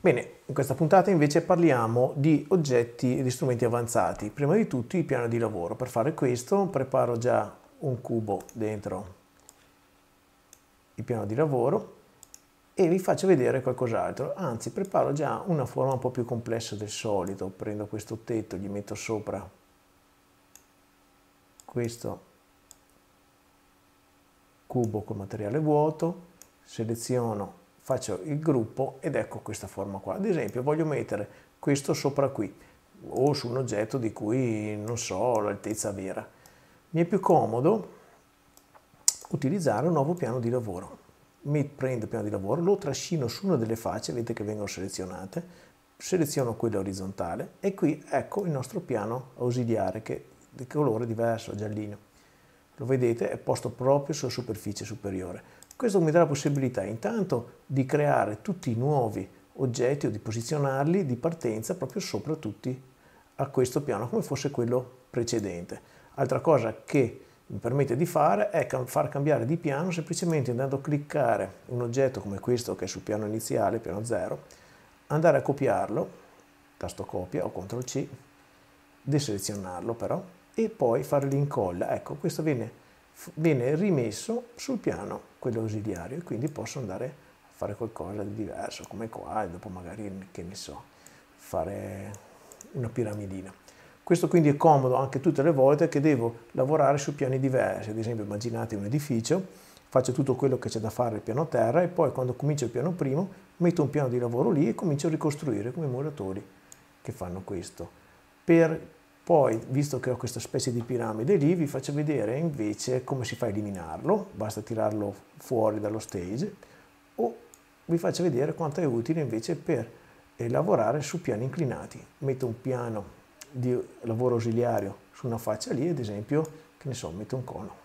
Bene, in questa puntata invece parliamo di oggetti e di strumenti avanzati. Prima di tutto il piano di lavoro. Per fare questo preparo già un cubo dentro il piano di lavoro e vi faccio vedere qualcos'altro. Anzi, preparo già una forma un po' più complessa del solito. Prendo questo tetto, gli metto sopra questo cubo con materiale vuoto, seleziono, faccio il gruppo ed ecco questa forma qua. Ad esempio voglio mettere questo sopra qui o su un oggetto di cui non so l'altezza vera. Mi è più comodo utilizzare un nuovo piano di lavoro. Mi prendo il piano di lavoro, lo trascino su una delle facce, vedete che vengono selezionate, seleziono quella orizzontale e qui ecco il nostro piano ausiliare che è di colore diverso, giallino. Lo vedete, è posto proprio sulla superficie superiore. Questo mi dà la possibilità intanto di creare tutti i nuovi oggetti o di posizionarli di partenza proprio sopra tutti a questo piano come fosse quello precedente. Altra cosa che mi permette di fare è far cambiare di piano semplicemente andando a cliccare un oggetto come questo che è sul piano iniziale, piano 0, andare a copiarlo, tasto copia o CTRL-C, deselezionarlo però, e poi fare l'incolla. Ecco, questo viene rimesso sul piano, quello ausiliario, e quindi posso andare a fare qualcosa di diverso, come qua, e dopo magari, che ne so, fare una piramidina. Questo quindi è comodo anche tutte le volte che devo lavorare su piani diversi. Ad esempio, immaginate un edificio, faccio tutto quello che c'è da fare al piano terra e poi quando comincio il piano primo metto un piano di lavoro lì e comincio a ricostruire come i muratori che fanno questo. Poi, visto che ho questa specie di piramide lì, vi faccio vedere invece come si fa a eliminarlo, basta tirarlo fuori dallo stage, o vi faccio vedere quanto è utile invece per lavorare su piani inclinati. Metto un piano di lavoro ausiliario su una faccia lì, ad esempio, che ne so, metto un cono.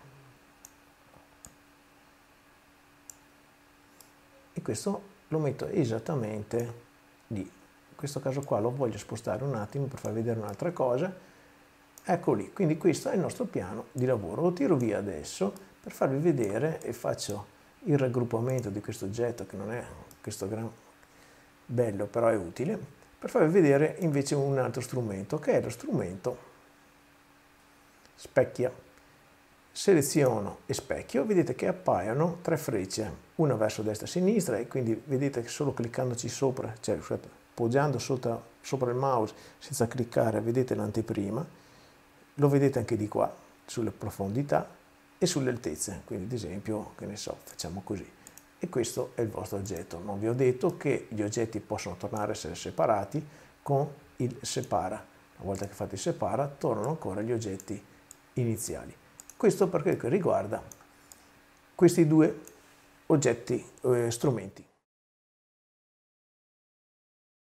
E questo lo metto esattamente lì. In questo caso qua lo voglio spostare un attimo per far vedere un'altra cosa. Ecco lì, quindi questo è il nostro piano di lavoro. Lo tiro via adesso per farvi vedere e faccio il raggruppamento di questo oggetto che non è questo gran bello, però è utile, per farvi vedere invece un altro strumento che è lo strumento specchia. Seleziono e specchio, vedete che appaiono tre frecce, una verso destra e sinistra, e quindi vedete che solo cliccandoci sopra, cioè poggiando sopra il mouse senza cliccare, vedete l'anteprima. Lo vedete anche di qua, sulle profondità e sulle altezze, quindi ad esempio, che ne so, facciamo così. E questo è il vostro oggetto. Non vi ho detto che gli oggetti possono tornare a essere separati con il separa. Una volta che fate il separa, tornano ancora gli oggetti iniziali. Questo perché riguarda questi due oggetti, strumenti.